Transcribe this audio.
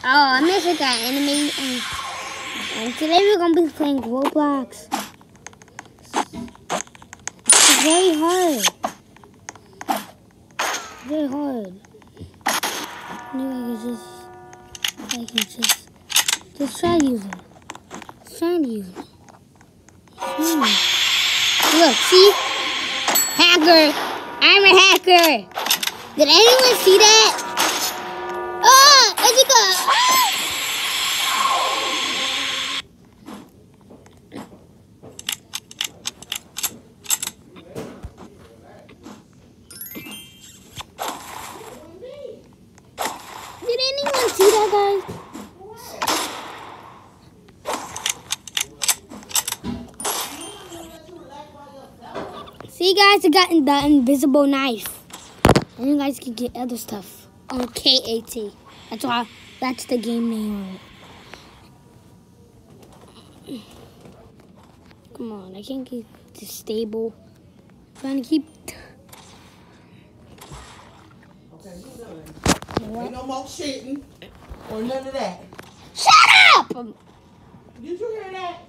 I miss it, that anime. And today we're gonna be playing Roblox. It's very hard. Very hard. Anyway, I can just try to use it. Just trying to use it. Look, see? Hacker! I'm a hacker! Did anyone see that? Oh! Jessica! Did anyone see that, guys? See, guys, I got the invisible knife. And you guys can get other stuff on KAT. That's the game name of it. Come on, I can't keep this stable. I'm trying to keep. Okay, ain't no more shitting or none of that. Shut up! Did you hear that?